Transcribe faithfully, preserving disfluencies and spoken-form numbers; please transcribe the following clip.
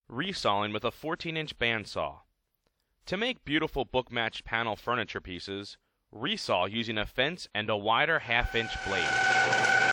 Resawing with a fourteen inch bandsaw. To make beautiful book-matched panel furniture pieces, resaw using a fence and a wider half inch blade.